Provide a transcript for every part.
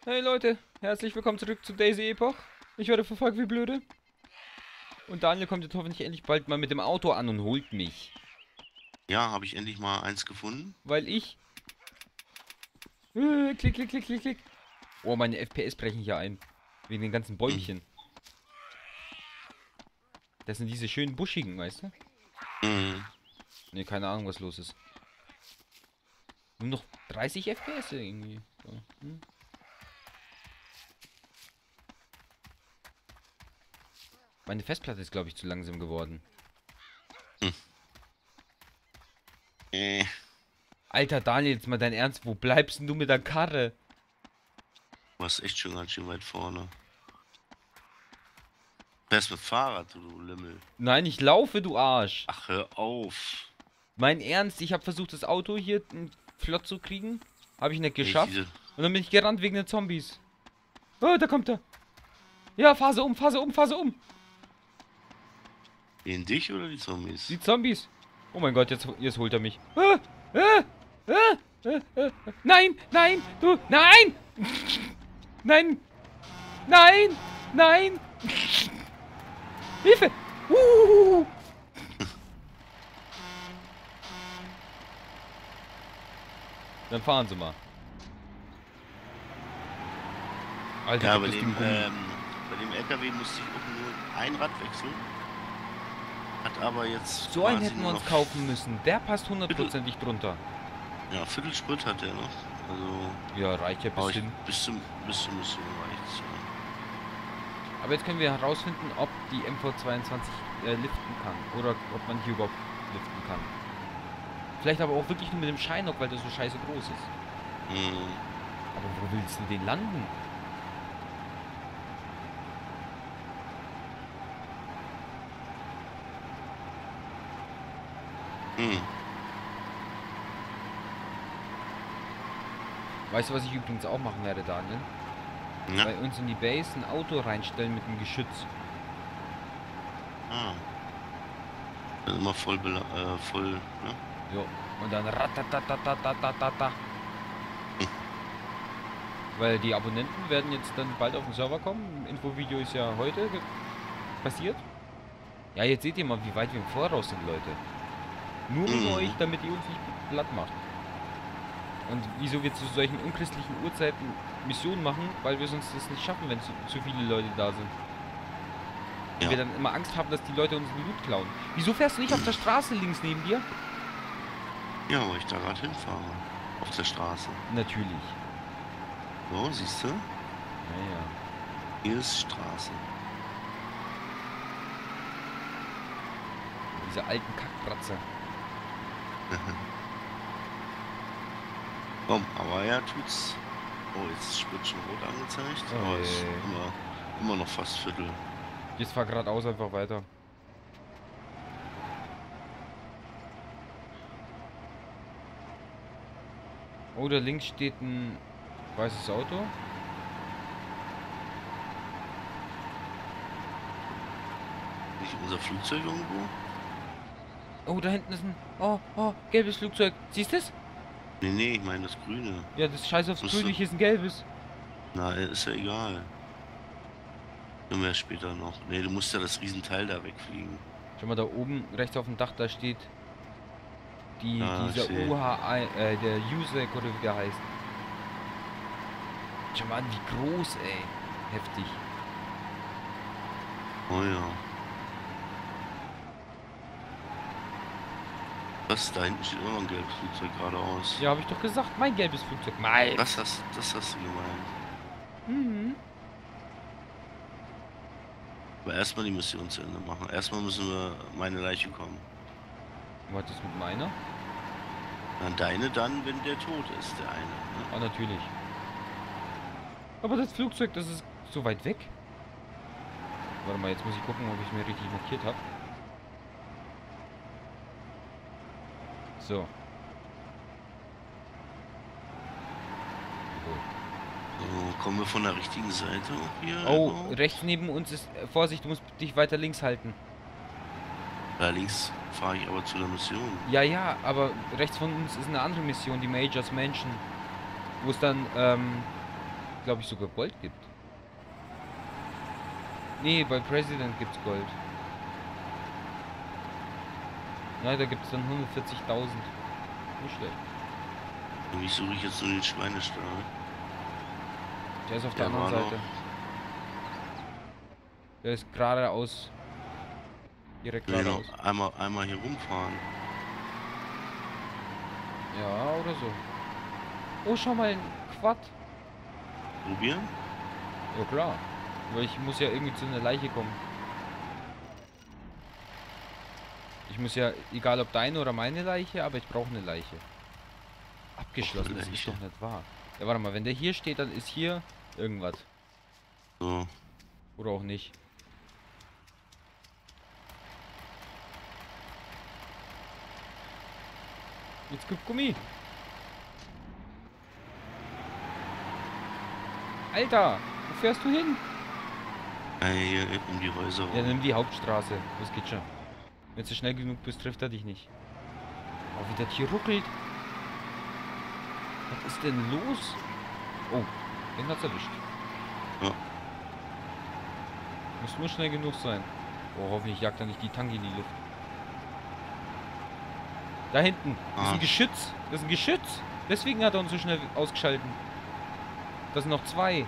Hey Leute, herzlich willkommen zurück zu Daisy Epoch. Ich werde verfolgt wie blöde. Und Daniel kommt jetzt hoffentlich endlich bald mal mit dem Auto an und holt mich. Ja, habe ich endlich mal eins gefunden. Weil ich... klick, klick, klick, klick, klick. Oh, meine FPS brechen hier ein. Wegen den ganzen Mhm. Bäumchen. Das sind diese schönen buschigen, weißt du? Mhm. Ne, keine Ahnung, was los ist. Nur noch 30 FPS irgendwie. So. Meine Festplatte ist, glaube ich, zu langsam geworden. Hm. Äh, Alter Daniel, jetzt mal dein Ernst. Wo bleibst denn du mit der Karre? du warst echt schon ganz schön weit vorne. Fährst mit Fahrrad, du Lümmel. Nein, ich laufe, du Arsch. Ach, hör auf. Mein Ernst, ich habe versucht, das Auto hier flott zu kriegen. Habe ich nicht Wenn ich geschafft. diese... Und dann bin ich gerannt wegen den Zombies. Oh, da kommt er. Ja, Phase um, Phase um, Phase um. In dich oder die Zombies? Die Zombies. Oh mein Gott, jetzt holt er mich. Nein, nein, du, nein! Nein, nein, nein! Hilfe! Uh. Dann fahren sie mal. Alter, Ja, gibt das Ding Gummi. bei dem LKW musste ich auch nur ein Rad wechseln. Hat aber jetzt So einen quasi hätten wir nur uns noch kaufen müssen. Der passt Viertel, hundertprozentig drunter. ja, Viertelsprit hat er noch. Also, Ja, reicht ja bis brauche ich hin. bis zum Mission reicht's, ja. Aber jetzt können wir herausfinden, ob die MV22 liften kann. Oder ob man hier überhaupt liften kann. Vielleicht aber auch wirklich nur mit dem Shynock, weil der so scheiße groß ist. Mhm. Aber wo willst du den landen? Mhm. Weißt du, was ich übrigens auch machen werde, Daniel? Ja. Bei uns in die Base ein Auto reinstellen mit einem Geschütz. Ah. Dann immer voll, ne? Jo. Und dann ratatatatatatatata. Weil die Abonnenten werden jetzt dann bald auf den Server kommen. Infovideo ist ja heute passiert. Ja, jetzt seht ihr mal, wie weit wir im Voraus sind, Leute. Nur wegen euch, Mhm. damit ihr uns nicht platt macht. Und wieso wir zu solchen unchristlichen Uhrzeiten Missionen machen, weil wir sonst das nicht schaffen, wenn zu viele Leute da sind. Und Ja. wir dann immer Angst haben, dass die Leute uns den Loot klauen. Wieso fährst du nicht auf der Straße links neben dir? Ja, wo ich da gerade hinfahre. Auf der Straße. Natürlich. So, siehst du? Naja. Hier ist Straße. Diese alten Kackbratzer. Komm, aber ja, tut's. Oh, jetzt wird schon rot angezeigt. Oh Aber ist je. immer noch fast Viertel. Jetzt fahr geradeaus einfach weiter. Oh, da links steht ein weißes Auto. Nicht unser Flugzeug irgendwo? Oh, da hinten ist ein... Oh, oh, gelbes Flugzeug. Siehst du es? Nee, nee, ich meine das Grüne. Ja, das Scheiß aufs Müsste. Grün, hier ist ein gelbes. Na, ist ja egal. Können wir ja später noch. Nee, du musst ja das Riesenteil da wegfliegen. Schau mal, da oben rechts auf dem Dach, da steht Ja, ich dieser sehe. UHI, der USEC oder wie der heißt. Schau mal an, wie groß, ey. Heftig. Oh ja. Das da hinten steht immer noch ein gelbes Flugzeug geradeaus. Ja, habe ich doch gesagt, mein gelbes Flugzeug. Mein. Das hast du gemeint. Mhm. Aber erstmal die Mission zu Ende machen. Erstmal müssen wir meine Leiche kommen. Was ist mit meiner? Dann deine dann, wenn der tot ist, der eine. Ne? Ah, natürlich. Aber das Flugzeug, das ist so weit weg. Warte mal, jetzt muss ich gucken, ob ich es mir richtig markiert habe. So. So, kommen wir von der richtigen Seite auch hier? Oh, überhaupt? rechts neben uns ist... Vorsicht, du musst dich weiter links halten. Da links fahre ich aber zu der Mission. Ja, ja, aber rechts von uns ist eine andere Mission, die Majors Mansion. Wo es dann, glaube ich, sogar Gold gibt. Nee, bei President gibt's Gold. Ja, da gibt's dann 140.000. Nicht schlecht. Wie suche ich jetzt nur den Schweinestall? Der ist auf der Der anderen war Seite. Der ist geradeaus. Direkt Ich will geradeaus. noch einmal hier rumfahren. Ja, oder so. Oh, schau mal, ein Quad. Probieren? Ja, klar. Aber ich muss ja irgendwie zu einer Leiche kommen. Ich muss ja, egal ob deine oder meine Leiche, aber ich brauche eine Leiche. Abgeschlossen, das ist Leiche. doch nicht wahr. Ja, warte mal, wenn der hier steht, dann ist hier irgendwas. So. Oder auch nicht. Jetzt gibt Gummi. Alter, wo fährst du hin? Hier um die Häuser Ja, rum. nimm die Hauptstraße. Das geht schon. Wenn du schnell genug bist, trifft er dich nicht. Oh, wie das hier ruckelt. Was ist denn los? Oh, den hat's erwischt. Ja. Muss nur schnell genug sein. Oh, hoffentlich jagt er nicht die Tanki in die Luft. Da hinten. Das ist ein Geschütz. Das ist ein Geschütz. Deswegen hat er uns so schnell ausgeschalten. Das sind noch zwei.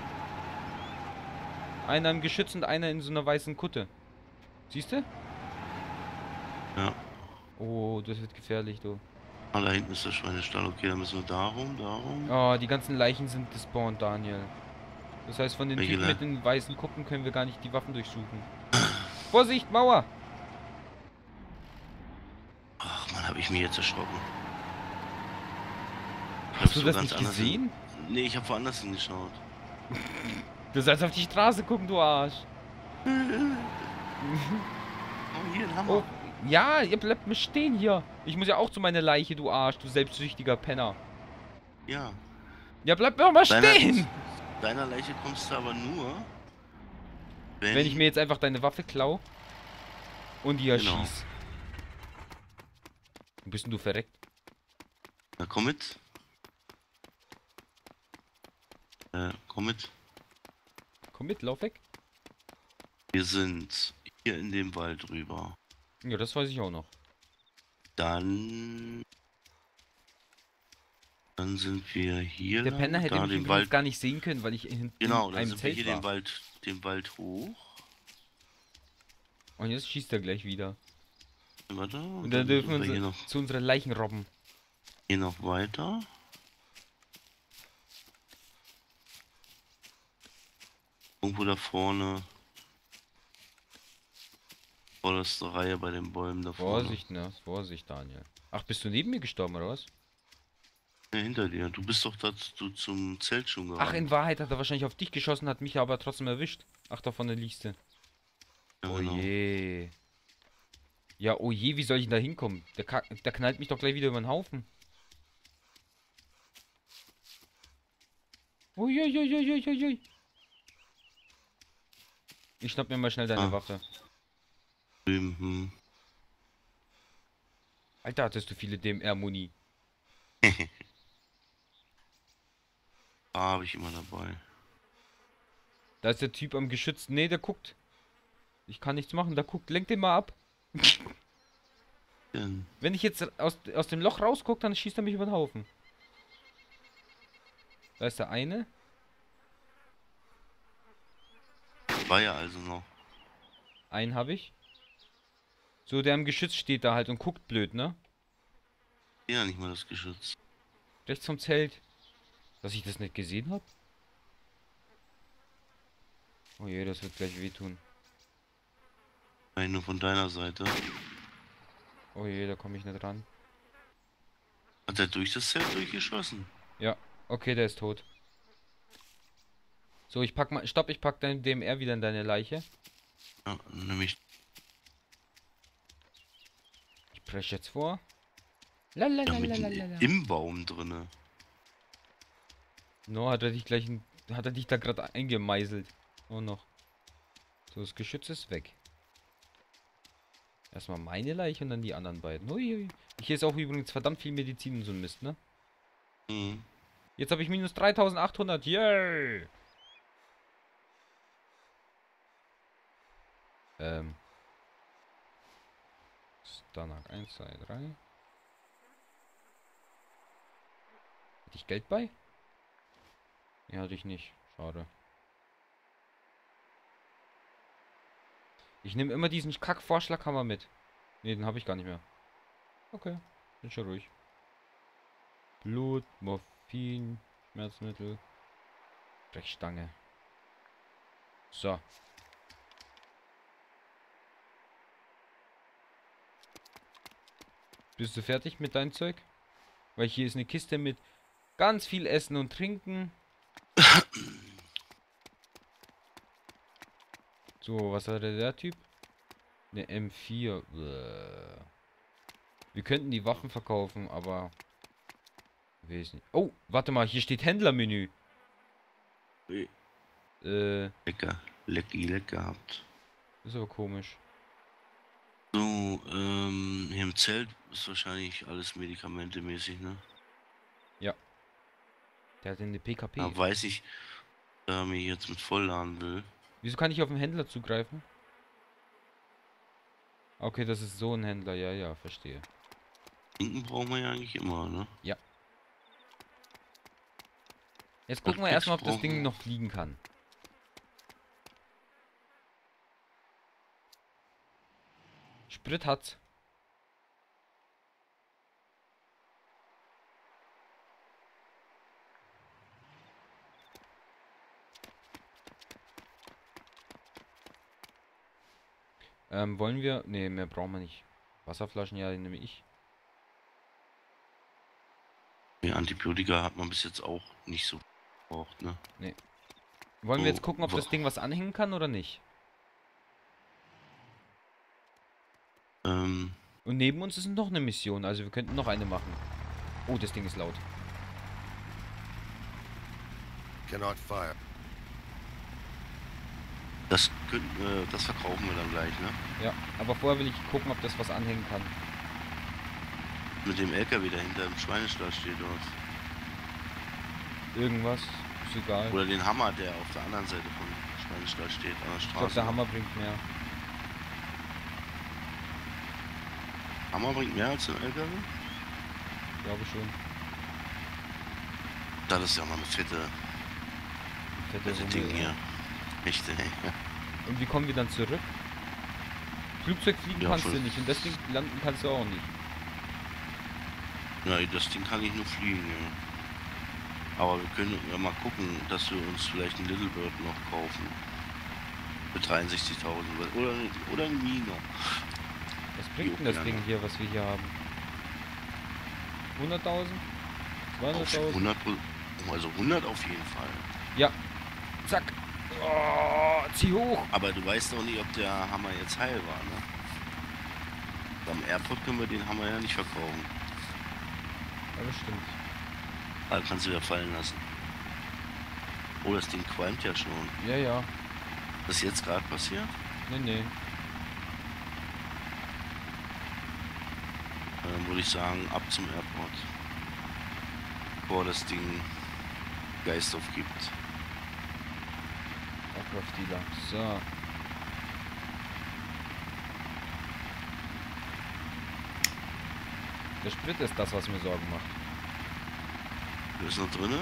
Einer im Geschütz und einer in so einer weißen Kutte. Siehst du? Ja. Oh, das wird gefährlich, du. Ah, da hinten ist der Schweinestall. Okay, dann müssen wir darum. Oh, die ganzen Leichen sind gespawnt, Daniel. Das heißt, von den Welche Typen mit den weißen Kuppen können wir gar nicht die Waffen durchsuchen. Vorsicht, Mauer! Ach man, habe ich mich jetzt erschrocken. Hast du so das ganz nicht anders gesehen? Nee, ich habe woanders hingeschaut. Du sollst auf die Straße gucken, du Arsch. Oh, hier ein Hammer. Oh, ja, ihr bleibt mir stehen hier. Ich muss ja auch zu meiner Leiche, du Arsch, du selbstsüchtiger Penner. Ja. Ja, bleib mir doch mal stehen! Deiner Leiche kommst du aber nur, Wenn ich mir jetzt einfach deine Waffe klau und die Genau. erschieß. Wo bist denn du verreckt? Na, komm mit. Komm mit. Komm mit, lauf weg. Wir sind hier in dem Wald rüber. Ja, das weiß ich auch noch. Dann sind wir hier. Der Penner hätte da mich den übrigens Wald. gar nicht sehen können, weil ich in Genau, dann einem sind wir Zelt hier war. den Wald hoch. Und jetzt schießt er gleich wieder. Warte, Und dann dürfen wir sind wir uns zu unserer Leichen robben. hier noch weiter. Irgendwo da vorne. Vorderste Reihe bei den Bäumen da vorne. Vorsicht, ne? Vorsicht, Daniel. Ach, bist du neben mir gestorben, oder was? Ja, hinter dir. Du bist doch dazu zum Zelt schon gerannt. Ach, in Wahrheit hat er wahrscheinlich auf dich geschossen, hat mich aber trotzdem erwischt. Ach, da vorne liegst du. Ja, Oh genau. je. Ja, oh je, wie soll ich denn da hinkommen? Der knallt mich doch gleich wieder über den Haufen. Uiuiuiuiui. Ich schnapp mir mal schnell deine Waffe. Mhm. Alter, hattest du viele DMR-Muni. Habe ich immer dabei. Da ist der Typ am Geschütz. Nee, der guckt. Ich kann nichts machen, der guckt. Lenk den mal ab. Wenn ich jetzt aus dem Loch rausgucke, dann schießt er mich über den Haufen. Da ist der eine. War ja also noch. Einen habe ich. So, der am Geschütz steht da halt und guckt blöd, ne? Ja, nicht mal das Geschütz. Rechts vom Zelt. Dass ich das nicht gesehen habe? Oh je, das wird gleich wehtun. Nein, nur von deiner Seite. Oh je, da komme ich nicht ran. Hat er durch das Zelt durchgeschossen? Ja, okay, der ist tot. So, ich pack mal. Stopp, ich pack dein DMR wieder in deine Leiche. Ja, nämlich. Ich presch jetzt vor. Ja, Lalalala. im Baum drinne. No, hat er dich gleich. Hat er dich da gerade eingemeißelt. Oh noch. So, das Geschütz ist weg. Erstmal meine Leiche und dann die anderen beiden. Uiui. Hier ist auch übrigens verdammt viel Medizin und so ein Mist, ne? Mhm. Jetzt habe ich minus 3800. Yay! Stanak 1, 2, 3. Hätte ich Geld bei? Ja, hatte ich nicht. Schade. Ich nehme immer diesen Kack-Vorschlaghammer mit. Ne, den habe ich gar nicht mehr. Okay, bin schon ruhig. Blut, Morphin, Schmerzmittel, Brechstange. So. Bist du fertig mit deinem Zeug? Weil hier ist eine Kiste mit ganz viel Essen und Trinken. So, was hatte der Typ? Eine M4. Wir könnten die Waffen verkaufen, aber... weiß nicht. Oh, warte mal, hier steht Händlermenü. Lecker. Leck gehabt. Ist aber komisch. So, hier im Zelt ist wahrscheinlich alles medikamentemäßig, ne? Ja. Der hat eine PKP. Da weiß ich, da er mich jetzt mit vollladen will. Wieso kann ich auf den Händler zugreifen? Okay, das ist so ein Händler. Ja, ja, verstehe. Trinken brauchen wir ja eigentlich immer, ne? Ja. Jetzt gucken wir erstmal, ob das Ding noch fliegen kann. Sprit hat's. Wollen wir... Ne, mehr brauchen wir nicht. Wasserflaschen, ja, die nehme ich. Die Antibiotika hat man bis jetzt auch nicht so gebraucht, ne? Ne. Wollen wir jetzt gucken, ob das Ding was anhängen kann oder nicht? Und neben uns ist noch eine Mission, also wir könnten noch eine machen. Oh, das Ding ist laut. Cannot fire. Das könnten, das verkaufen wir dann gleich, ne? Ja, aber vorher will ich gucken, ob das was anhängen kann. Mit dem LKW dahinter im Schweinestall steht dort. Irgendwas, ist egal. Oder den Hammer, der auf der anderen Seite vom Schweinestall steht, an der Ich Straße. glaube, der Hammer bringt mehr. Hammer bringt mehr als ein LKW? Glaube schon. Das ist ja mal eine fette Fette Ding Runde, hier. ja. Echt, ey. Und wie kommen wir dann zurück? Flugzeug fliegen Ja, kannst voll. du nicht und das Ding landen kannst du auch nicht. Ja, das Ding kann ich nur fliegen, ja. Aber wir können ja mal gucken, dass wir uns vielleicht einen Little Bird noch kaufen. Für 63.000 oder ein Mino. Was bringt denn das Ja. Ding hier, was wir hier haben? 100.000? 200.000? 100, also 100 auf jeden Fall. Ja. Zack. Oh, zieh hoch. Aber du weißt doch nicht, ob der Hammer jetzt heil war, ne? Am Airport können wir den Hammer ja nicht verkaufen. Ja, das stimmt. Da kannst du wieder fallen lassen. Oh, das Ding qualmt ja schon. Ja, ja. Das ist jetzt gerade passiert? Nee, nee. Dann würde ich sagen, ab zum Airport. Bevor das Ding Geist aufgibt. Aircraft Dealer. So. Der Sprit ist das, was mir Sorgen macht. Der ist noch drinne.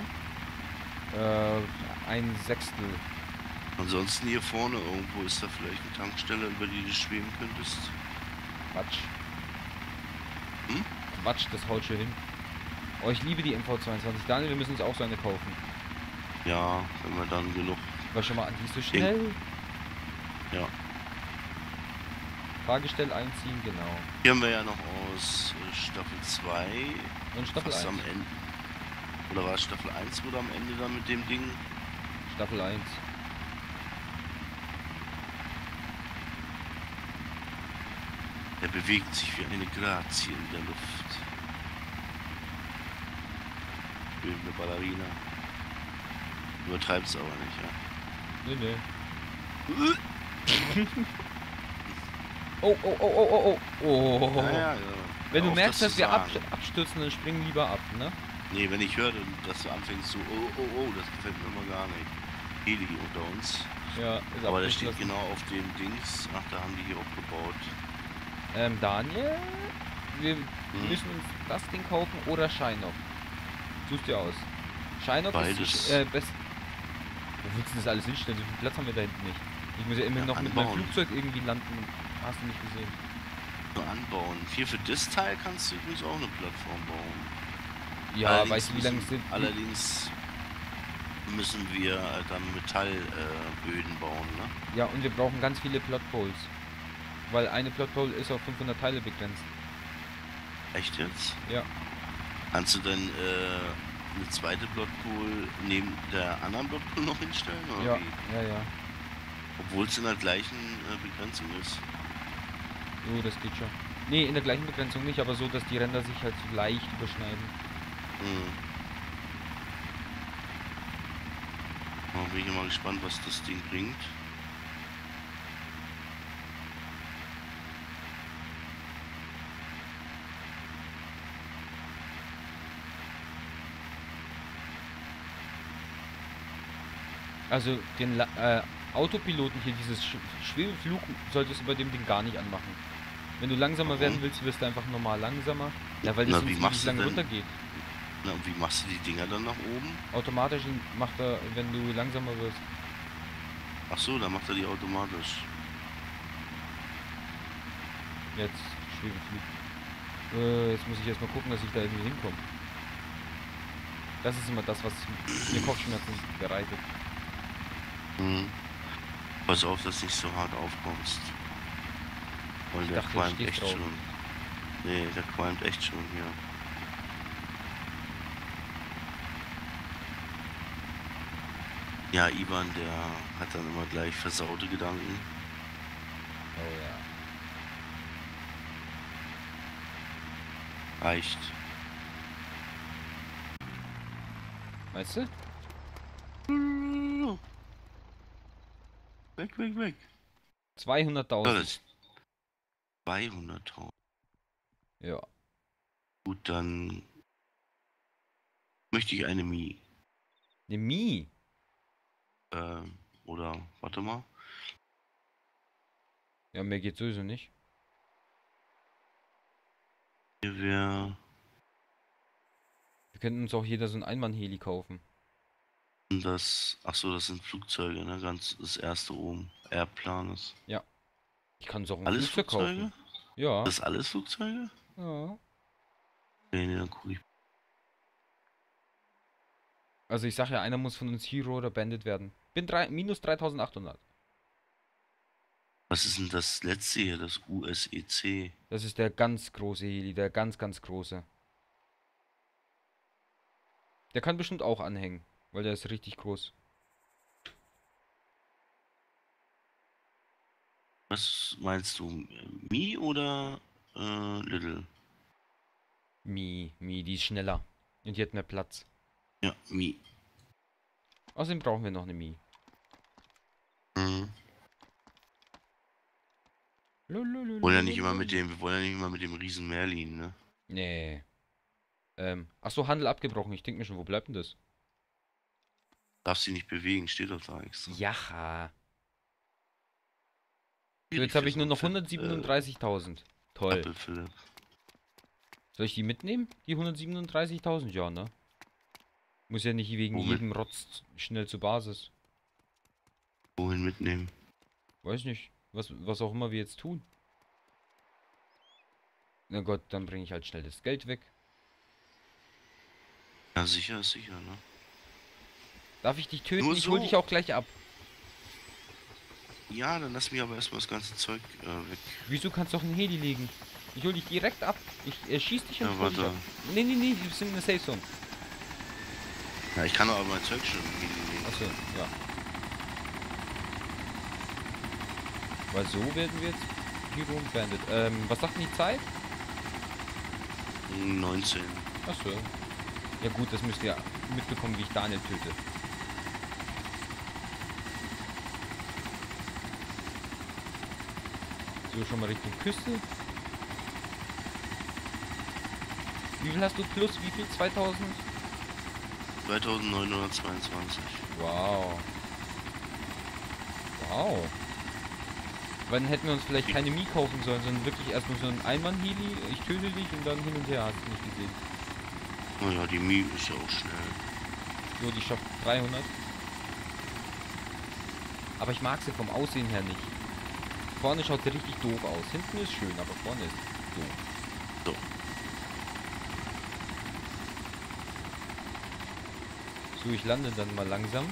Ein Sechstel. Ansonsten hier vorne irgendwo ist da vielleicht eine Tankstelle, über die du schweben könntest. Quatsch. Hm? Quatsch, das haut schon hin. Oh, ich liebe die MV22. Daniel, wir müssen uns auch so eine kaufen. Ja, wenn wir dann genug. War schon mal an, die ist so schnell. Ja. Fahrgestell einziehen, genau. Hier haben wir ja noch aus Staffel 2. Und Staffel fast 1. am Ende. Oder war es Staffel 1 oder am Ende dann mit dem Ding? Staffel 1. Er bewegt sich wie eine Grazie in der Luft. Wie eine Ballerina. Übertreib's aber nicht, ja. Nee, nee. Oh, oh, oh, oh, oh, oh. Oh. Ja, ja, ja. Wenn du Auf merkst, das dass zu wir sagen. abstürzen, dann spring lieber ab, ne? Nee, wenn ich höre, dass du anfängst so, oh, das gefällt mir immer gar nicht. Heli unter uns. Ja, ist Aber der steht abgeschlossen. genau auf dem Dings. Ach, da haben die hier auch gebaut. Daniel, wir müssen uns das Ding kaufen oder Shynock. Suchst dir aus. Shynock Beides. ist best. Wo willst du das alles hinstellen? So viel Platz haben wir da hinten nicht. Ich muss ja immer Ja, noch mit meinem anbauen. Flugzeug irgendwie landen. Hast du nicht gesehen. Nur anbauen. Hier für das Teil kannst du übrigens auch eine Plattform bauen. Ja, weißt du, wie lange es sind? Allerdings müssen wir dann Metallböden bauen, ne? Ja, und wir brauchen ganz viele Plotpoles. Weil eine Plotpole ist auf 500 Teile begrenzt. Echt jetzt? Ja. Kannst du denn eine zweite Bloodpool neben der anderen Bloodpool noch hinstellen? Oder Ja, wie? ja. Obwohl es in der gleichen Begrenzung ist. So, das geht schon. Nee, in der gleichen Begrenzung nicht, aber so, dass die Ränder sich halt so leicht überschneiden. Da bin ich mal gespannt, was das Ding bringt. Also den Autopiloten hier, dieses Schwebeflug, solltest du bei dem Ding gar nicht anmachen. Wenn du langsamer Warum? werden willst, wirst du einfach normal langsamer. Ja, weil das Na, sonst wie ewig machst du lange denn? runtergeht. Na, und wie machst du die Dinger dann nach oben? Automatisch macht er, wenn du langsamer wirst. Ach so, dann macht er die automatisch. Jetzt Schwebeflug. Jetzt muss ich erstmal gucken, dass ich da irgendwie hinkomme. Das ist immer das, was mir Kopfschmerzen bereitet. Pass auf, dass du nicht so hart aufkommst. Weil der dachte, du qualmt stehst echt drauf. schon. Nee, der qualmt echt schon hier. Ja, Ivan, der hat dann immer gleich versaute Gedanken. Oh ja. Reicht. Weißt du? Weg. 200.000. Alles. 200.000. Ja. Gut, dann möchte ich eine Mi. Eine Mi. Oder, warte mal. Ja, mehr geht sowieso nicht. Hier wäre Wir könnten uns auch jeder so ein Einmann-Heli kaufen. das. Achso, das sind Flugzeuge, ne? Ganz das erste oben. Airplanes. Ich kann uns auch ein Alles Flugzeug Flugzeuge? kaufen. Ja. Das alles Flugzeuge? Ja. Nee, dann guck ich. Also ich sag ja, einer muss von uns Hero oder Bandit werden. Bin minus 3.800. Was ist denn das letzte hier, das USEC? Das ist der ganz große Heli, der ganz große. Der kann bestimmt auch anhängen, weil der ist richtig groß. Was meinst du? Mi oder Little? Mi, die ist schneller. Und die hat mehr Platz. Ja, Mi. Außerdem brauchen wir noch eine Mi. Wir wollen ja nicht immer mit dem riesen Merlin, ne? Nee. Achso, Handel abgebrochen. Ich denke mir schon, wo bleibt denn das? Darfst sie nicht bewegen, steht doch da extra. Ja. So, jetzt habe ich nur noch 137.000. Toll. Apple Philipp. Soll ich die mitnehmen? Die 137.000? Ja, ne? Muss ja nicht wegen Womit? jedem Rotz schnell zur Basis. Wohin mitnehmen? Weiß nicht. Was auch immer wir jetzt tun. Na Gott, dann bringe ich halt schnell das Geld weg. Ja, sicher, ne? Darf ich dich töten? Nur Ich hol so. dich auch gleich ab. Ja, dann lass mich aber erstmal das ganze Zeug weg. Wieso kannst du doch einen Heli legen? Ich hol dich direkt ab. Ich schieß dich und Ja, hol dich warte. ab. Nee, wir sind in der Safe Zone. Ja, ich kann doch aber mein Zeug schon hinlegen. Achso, ja. Weil so werden wir jetzt Hero und Bandit. Was sagt denn die Zeit? 19. Achso. Ja gut, das müsst ihr mitbekommen, wie ich Daniel töte. So, schon mal Richtung Küste. Wie viel hast du plus? Wie viel? 2000? 2922. Wow. Wow. Wann hätten wir uns vielleicht keine Mii kaufen sollen, sondern wirklich erstmal so ein Einmann-Heli, ich töte dich und dann hin und her, hast du nicht gesehen. Naja, die Mii ist ja auch schnell. So, die schafft 300. Aber ich mag sie vom Aussehen her nicht. Vorne schaut sie richtig doof aus. Hinten ist schön, aber vorne ist doof. So. So, ich lande dann mal langsam.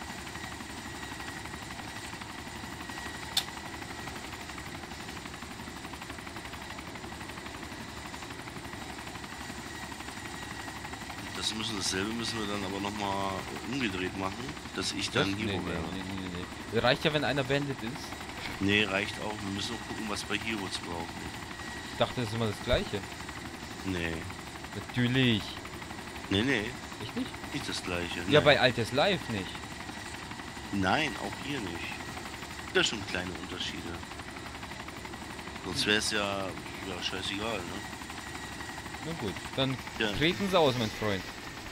Dasselbe müssen wir dann aber nochmal umgedreht machen, dass ich dann Hero werde. Nee. Reicht ja, wenn einer Bandit ist. Nee, reicht auch. Wir müssen auch gucken, was bei Hero zu brauchen Ich dachte, das ist immer das Gleiche. ist. Nee. Natürlich. Nee. Echt nicht? Nicht das gleiche. Ja, Nee. bei Altes Live nicht. Nein, auch hier nicht. Da schon kleine Unterschiede. Sonst wäre es ja scheißegal, ne? Na gut, dann Ja. treten Sie aus, mein Freund.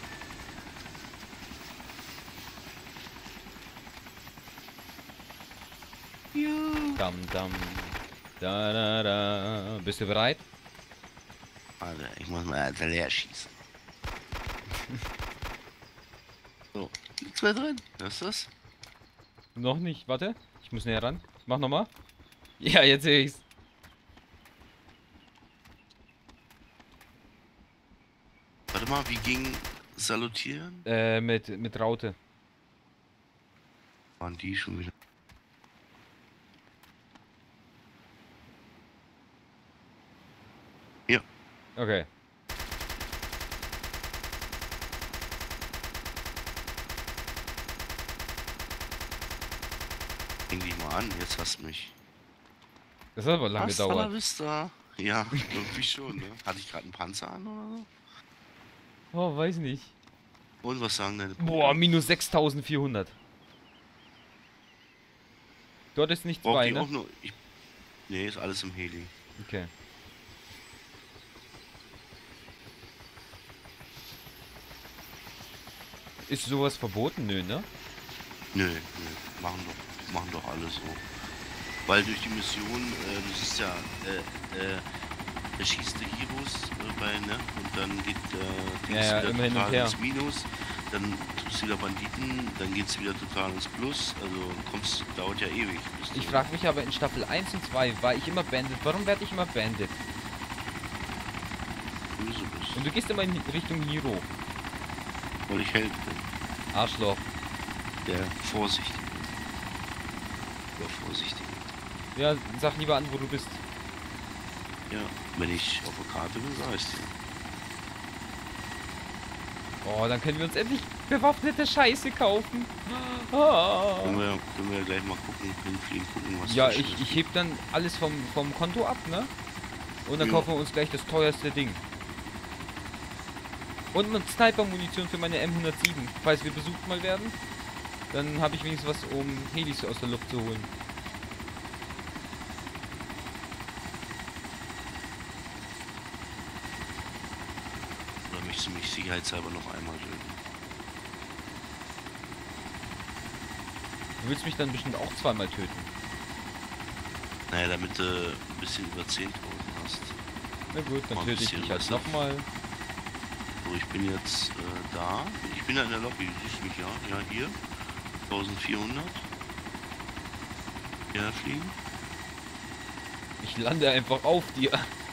Dam, dam. Da, da, da. Bist du bereit? Alter, ich muss mal leer schießen. So, nichts mehr drin. Was ist das? Noch nicht, warte. Ich muss näher ran. Mach nochmal. Ja, jetzt sehe ich's. Warte mal, wie ging Salutieren? Mit Raute. Waren die schon wieder? Ja. Okay. Häng dich mal an, jetzt hast du mich. Das hat aber lange Hasta la gedauert. vista. Ja, irgendwie schon, ne? Hatte ich gerade einen Panzer an oder so? Oh, weiß nicht. Und was sagen deine Punkte? Boah, minus 6400. Dort ist nichts Braucht bei, die ne? auch nur... Nee, ist alles im Heli. Okay. Ist sowas verboten? Nö, ne? Nö. Machen doch alle so. Weil durch die Mission, das ist ja, er schießt die Heroes bei, ne? Und dann geht Ja, immer hin und total her. ins Minus, dann tust du wieder Banditen, dann geht's wieder total ins Plus, also dauert ja ewig. bis Ich du- frage mich aber in Staffel 1 und 2 war ich immer Bandit. Warum werde ich immer Bandit? böse bist. Und du gehst immer in Richtung Hero. Weil ich Held bin, Arschloch. der Vorsichtige. Der Vorsichtige. Ja, sag lieber an, wo du bist. Ja, wenn ich auf der Karte bin, sag ich's dir. Oh, dann können wir uns endlich bewaffnete Scheiße kaufen. Ah. Können wir ja gleich mal hinfliegen, gucken, was Ja, frisch ist. ich heb dann alles vom Konto ab, ne? Und dann Ja. kaufen wir uns gleich das teuerste Ding. Und eine Sniper-Munition für meine M107. Falls wir besucht mal werden, dann habe ich wenigstens was, um Helis aus der Luft zu holen. Oder möchtest du mich sicherheitshalber noch einmal töten? Du willst mich dann bestimmt auch zweimal töten. Naja, damit du ein bisschen über 10.000 hast. Na gut, dann Mal ein töte ich bisschen dich halt besser. nochmal. So, ich bin jetzt da. Ich bin ja in der Lobby, du siehst mich ja. Ja, hier. 1400. Ja, fliegen. Ich lande einfach auf dir.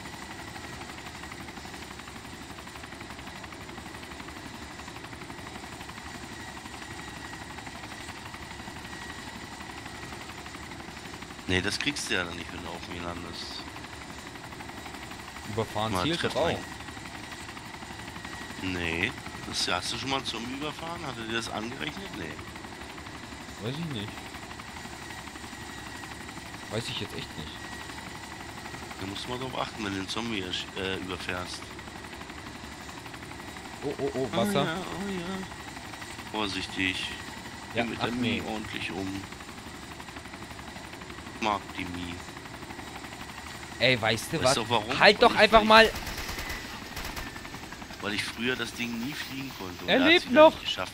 Nee, das kriegst du ja dann nicht, wenn du auf mir landest. Überfahren Mal zählt doch treffen auch. ein. Nee. Das hast du schon mal zum Überfahren? Hat er dir das angerechnet? Nee. Weiß ich nicht. Weiß ich jetzt echt nicht. Da musst du mal drauf achten, wenn du den Zombie überfährst. Oh, Wasser. Oh ja. Vorsichtig. Ja, Geh mit ach der Mii nee. ordentlich um. Mag die Mii. Ey, weißt du Weißt was? du warum? Halt doch Weil einfach ich- mal. weil ich früher das Ding nie fliegen konnte. Und Er hat's lebt wieder noch. nicht geschafft.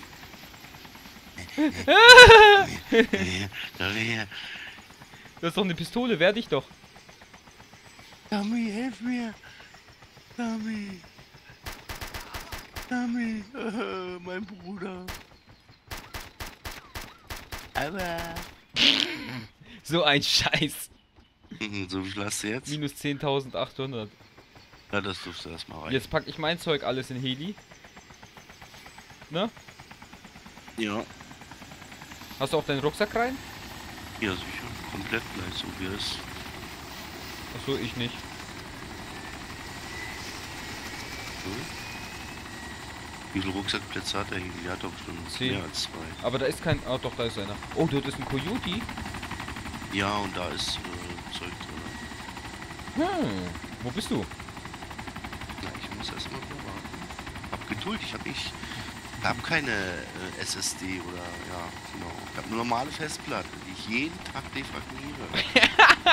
Das ist doch eine Pistole, wehr dich doch. Tommy, hilf mir! Tommy! Tommy! Mein Bruder! Aber... So ein Scheiß. So, wie viel hast du jetzt? Minus 10.800. Ja, das durfst du erstmal rein. Jetzt pack ich mein Zeug alles in Heli. Ne? Ja. Hast du auch deinen Rucksack rein? Ja, sicher. Komplett gleich, so wie es. Achso, ich nicht. Wie viele Rucksackplätze hat er hier? Die hat doch schon 10. mehr als 2. Aber da ist kein... Oh doch, da ist einer. Oh, dort ist ein Coyote. Ja, und da ist Zeug drin. Wo bist du? Na, ich muss erstmal warten. Hab Geduld, ich hab keine SSD oder, ja, genau. Ich habe eine normale Festplatte, die ich jeden Tag defragmentiere.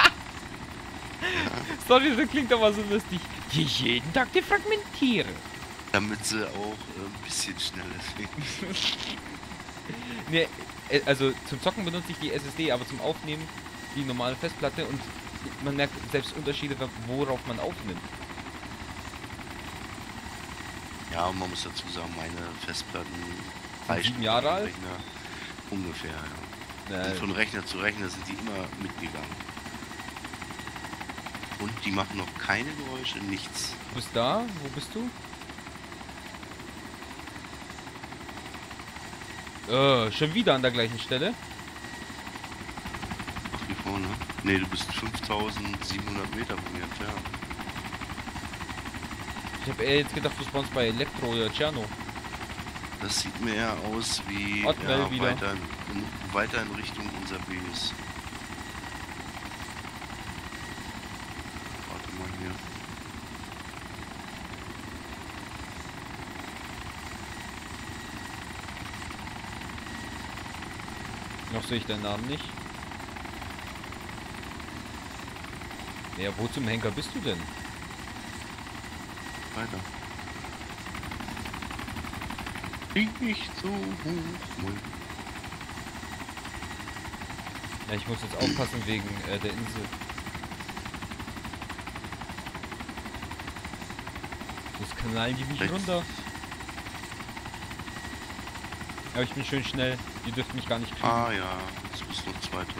Sorry, das klingt aber so lustig. Die ich jeden Tag defragmentiere. Damit sie auch ein bisschen schneller ist. Ne, also zum Zocken benutze ich die SSD, aber zum Aufnehmen die normale Festplatte und man merkt selbst Unterschiede, worauf man aufnimmt. Ja, und man muss dazu sagen, meine Festplatten 7 Jahre alt? Rechner ungefähr, ja. Und von Rechner zu Rechner sind die immer mitgegangen. Und die machen noch keine Geräusche, nichts. Du bist da? Wo bist du? Schon wieder an der gleichen Stelle. Ach, wie vorne? Ne, du bist 5700 Meter von mir entfernt. Ich habe eher jetzt gedacht, du spawnst bei Elektro oder Tscherno. Das sieht mir eher aus wie Ottwell wieder. weiter in Richtung unser Base. Warte mal hier. Noch sehe ich deinen Namen nicht. Ja, wo zum Henker bist du denn? Weiter. Nicht so hoch. Ja, ich muss jetzt aufpassen wegen der Insel. Das knallen die mich Rechts. runter. Aber ich bin schön schnell. Die dürfen mich gar nicht kriegen. Ah ja, jetzt bist du noch 2300.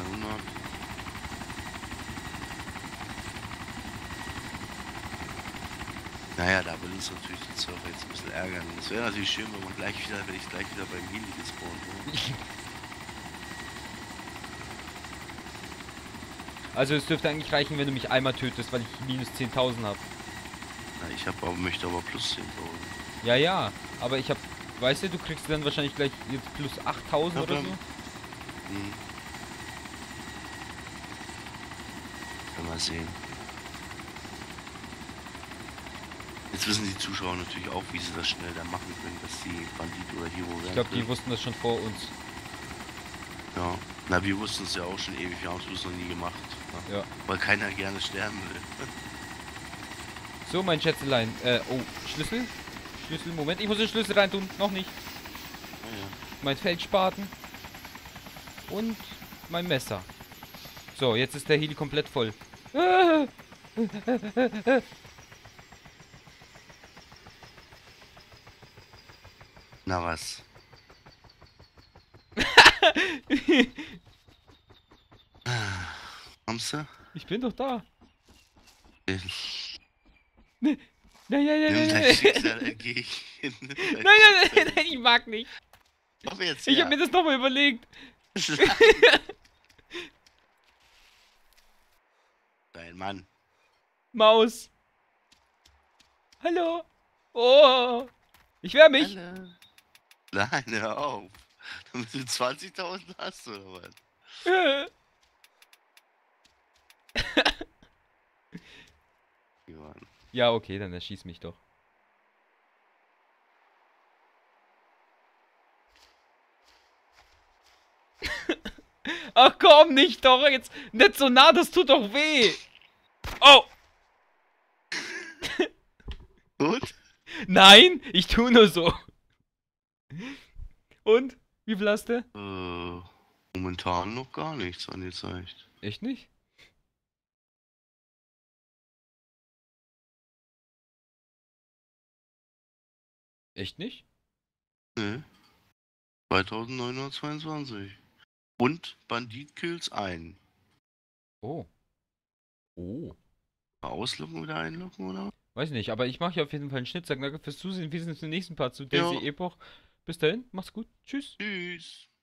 Naja, da will uns natürlich die Surfer jetzt ein bisschen ärgern. Es wäre natürlich schön, wenn ich gleich wieder beim Heli gespawnt wäre. Also es dürfte eigentlich reichen, wenn du mich einmal tötest, weil ich minus 10.000 habe. Na, möchte aber plus 10.000. Ja, ja. Aber ich habe... Weißt du kriegst dann wahrscheinlich gleich jetzt plus 8.000 oder so. Können wir sehen. Jetzt wissen die Zuschauer natürlich auch, wie sie das schnell da machen können, dass die Bandit oder Hero werden. Ich glaube, die wussten das schon vor uns. Ja. Na, wir wussten es ja auch schon ewig, wir haben es bloß noch nie gemacht. Ja. Weil keiner gerne sterben will. So, mein Schätzelein. Oh, Schlüssel? Schlüssel, Moment, ich muss den Schlüssel rein tun. Noch nicht. Ja, ja. Mein Feldspaten. Und mein Messer. So, jetzt ist der Heli komplett voll. Na was? Kommst du? Ich bin doch da. Nimm Nein, nein, nein, nein, dein nein. Schicksal entgegen. Nein, nein, nein, nein, ich mag nicht. Komm jetzt Ich her. habe mir das nochmal überlegt. Dein Mann. Maus. Hallo. Oh. Ich wehr mich. Hallo. Nein, hör auf. Damit du 20.000 hast oder was? Johann. Ja, okay, dann erschieß mich doch. Ach komm, nicht doch jetzt. Nicht so nah, das tut doch weh. Oh. Gut? Nein, ich tu nur so. Und? Wie viel hast du? Momentan noch gar nichts angezeigt. Echt nicht? Echt nicht? Ne? 2922. Und Banditkills ein. Oh. Oh. Ausloggen oder einloggen oder? Weiß nicht, aber ich mache hier auf jeden Fall einen Schnitt. Sag danke fürs Zusehen. Wir sehen uns im nächsten Part zu Ja. Daisy Epoch. Bis dahin, macht's gut. Tschüss. Tschüss.